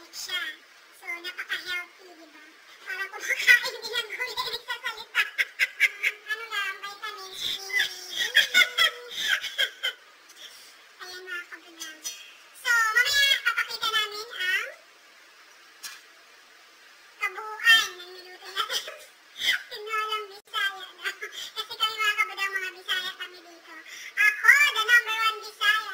organic siya. So, napaka-healthy, di ba? Parang kumakain din ng gulay, nagsasalita. Ano lang, vitamins, C. Ayan mga kabulang. So, mamaya papakita namin ang kabuuan ng niluto natin. Tinolang Bisaya na. Kasi kami mga kabulang, mga Bisaya kami dito. Ako, the number 1 Bisaya.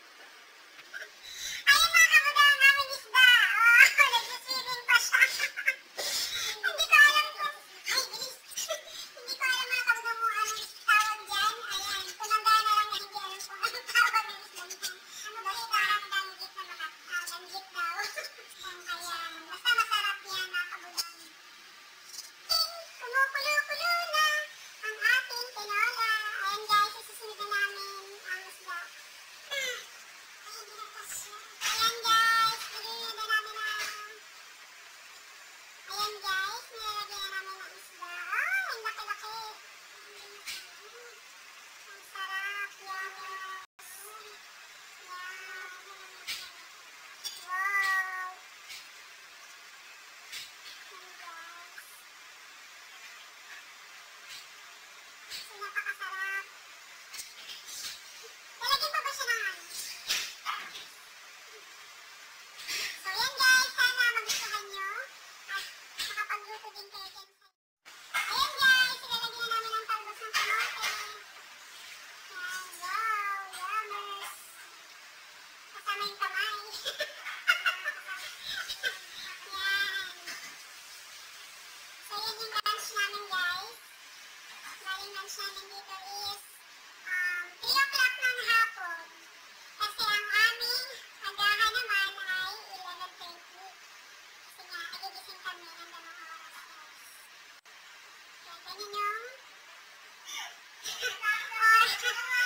Ayun mga kabulang, ang aming isda. Oh, nagsiswimming pa siya. Hindi ko alam kung, ay bilis. Hindi ko alam mga kabulang kung anong tawag dyan. Ayan, tumanda na lang na hindi alam kung anong tawag ng isda niyan. Basta parang danggit na danggit daw. Ayan, basta masarap yan mga kabulang. Kumukulo-kulo na ang ating tinola. Ayan guys, isusunod na namin ang isda. Ayan guys, nilagyan na namin ang... Ayan guys, nilagyan na namin ang isda. Ay, ang laki-laki. Ang sarap, yummy. Wow. Ayan guys. So, napakasarap. Lalagyan pa ba siya ng ano? So, yan guys. Sana magustuhan nyo. At makapagluto din kayo dyan sa... Ayan guys. Ilalagyan na namin ang talbos ng kamote. Yan. Wow. Yummers. Kasama yung kamay. Yan. So, yan yung lunch namin guys. Maling lunch namin dito is 3 o'clock ng hapon. Kasi ang aming agahan naman ay 11:30. Kasi nga, nagigising kami ng 2 oras guys. Kaya ganyan yung oras.